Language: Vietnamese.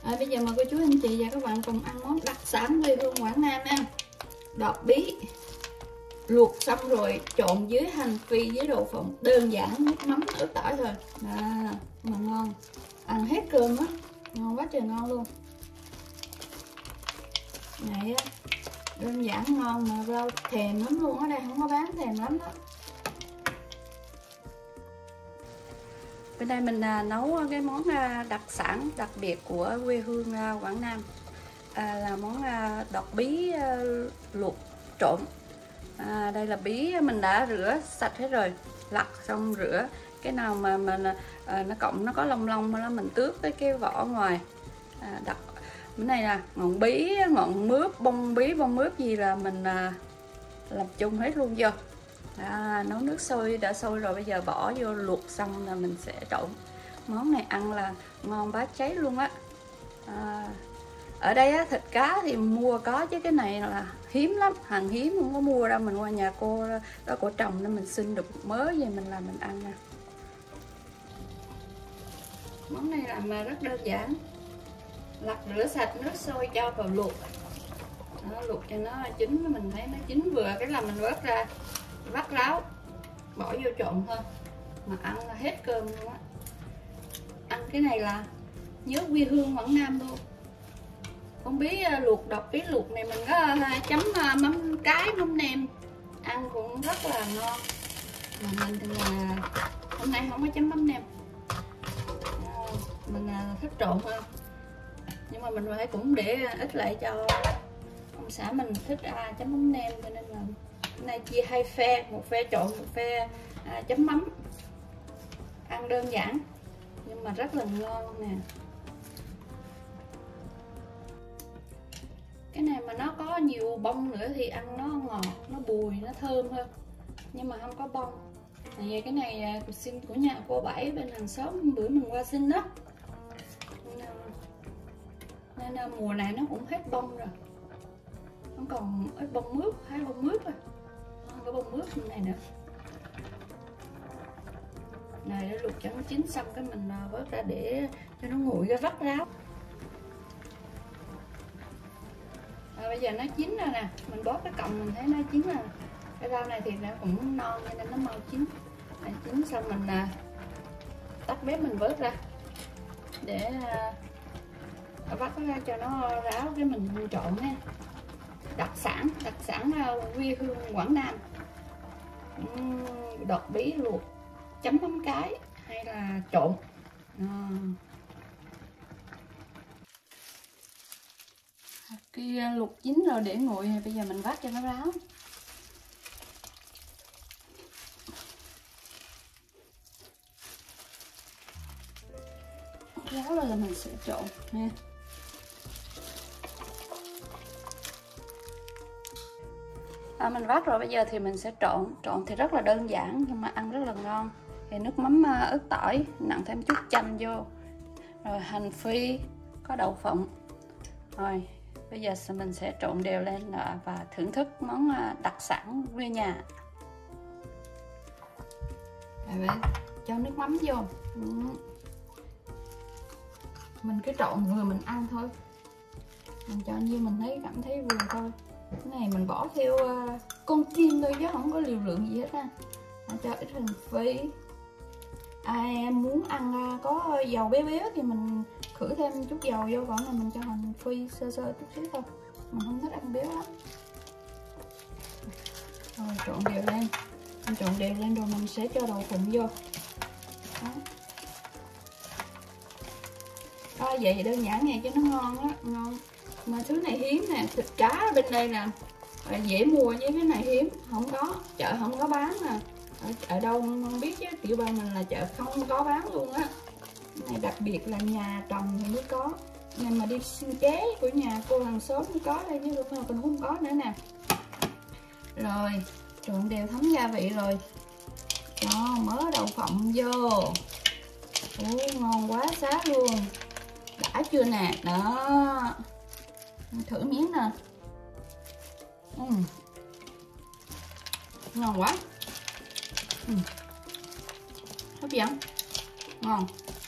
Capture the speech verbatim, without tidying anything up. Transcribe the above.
Rồi, bây giờ mời cô chú anh chị và các bạn cùng ăn món đặc sản quê hương Quảng Nam nha. Đọt bí luộc xong rồi trộn với hành phi với đậu phộng, đơn giản, nước mắm ớt tỏi thôi à, mà ngon, ăn hết cơm á, ngon quá trời ngon luôn. Này á, đơn giản ngon mà rau thèm lắm luôn, ở đây không có bán, thèm lắm đó. Bên đây mình à, nấu cái món à, đặc sản đặc biệt của quê hương à, Quảng Nam, à, là món à, đọt bí à, luộc trộn. À, đây là bí mình đã rửa sạch hết rồi, lặt xong rửa, cái nào mà mà à, nó cộng nó có lông lông đó mình tước cái cái vỏ ngoài. À, đặt cái này là ngọn bí, ngọn mướp, bông bí, bông mướp gì là mình à, làm chung hết luôn vô. À, nấu nước sôi đã sôi rồi, bây giờ bỏ vô luộc xong là mình sẽ trộn. Món này ăn là ngon bá cháy luôn á. À, ở đây á, thịt cá thì mua có, chứ cái này là hiếm lắm, hàng hiếm, không có mua đâu. Mình qua nhà cô đó, cô trồng nên mình xin được một mớ về mình làm mình ăn nè. Món này làm mà rất đơn giản, lặt rửa sạch, nước sôi cho vào luộc. Đó, luộc cho nó chín, mình thấy nó chín vừa cái là mình vớt ra, vắt ráo bỏ vô trộn thôi, mà ăn là hết cơm luôn á. Ăn cái này là nhớ quê hương Quảng Nam luôn. Con bí luộc, đọt bí luộc này mình có chấm mắm cái, mắm nêm, ăn cũng rất là ngon. Mà mình thì là hôm nay không có chấm mắm nêm, mình là thích trộn hơn, nhưng mà mình phải cũng để ít lại cho ông xã mình thích à, chấm mắm nêm, cho nên là hôm nay chia hai phe, một phe trộn, một phe à, chấm mắm. Ăn đơn giản nhưng mà rất là ngon nè. Cái này mà nó có nhiều bông nữa thì ăn nó ngọt, nó bùi, nó thơm hơn, nhưng mà không có bông. Này, cái này xin của nhà cô Bảy bên hàng xóm bữa mình qua xin đó, nên, nên mùa này nó cũng hết bông rồi, không còn ít bông mướp, hai bông mướp rồi, không có bông mướp này nữa. Này để luộc cho nó chín xong cái mình vớt ra để cho nó nguội ra, vắt ráo. À, bây giờ nó chín rồi nè, mình bóp cái cọng mình thấy nó chín rồi. Cái rau này thì nó cũng non cho nên nó mau chín. Để chín xong mình à, tắt bếp mình vớt ra để à, vắt ra cho nó ráo, cái mình trộn nha. Đặc sản, đặc sản quê hương Quảng Nam. uhm, Đọt bí luộc chấm mắm cái hay là trộn à. Kia luộc chín rồi để nguội, bây giờ mình vắt cho nó ráo. Ráo rồi là mình sẽ trộn nha. À, mình vắt rồi, bây giờ thì mình sẽ trộn. Trộn thì rất là đơn giản nhưng mà ăn rất là ngon. Thì nước mắm ớt tỏi, nặn thêm chút chanh vô, rồi hành phi, có đậu phộng. Rồi bây giờ mình sẽ trộn đều lên và thưởng thức món đặc sản quê nhà. Rồi cho nước mắm vô, mình cứ trộn rồi mình ăn thôi, mình cho như mình thấy cảm thấy vừa thôi. Cái này mình bỏ theo con chiên thôi chứ không có liều lượng gì hết á. Cho ít hành phi, ai muốn ăn có dầu béo béo thì mình khử thêm chút dầu vô, còn là mình cho hành phi sơ sơ chút xíu thôi, mình không thích ăn béo lắm. Rồi trộn đều lên, mình trộn đều lên rồi mình sẽ cho đậu phụng vô. Đó. Đó, vậy đơn giản này cho nó ngon á, ngon. Mà thứ này hiếm nè, thịt cá bên đây nè dễ mua, với cái này hiếm, không có, chợ không có bán nè. Ở, ở đâu không biết chứ, tiểu bang mình là chợ không có bán luôn á. Cái này đặc biệt là nhà trồng thì mới có, nhưng mà đi xin chế của nhà cô hàng xóm mới có đây, chứ lúc nào còn không có nữa nè. Rồi trộn đều thấm gia vị rồi, cho mớ đậu phộng vô. Ôi, ngon quá xá luôn, đã chưa nè. Đó, thử miếng nè. uhm. Ngon quá, uhm. hấp dẫn, ngon.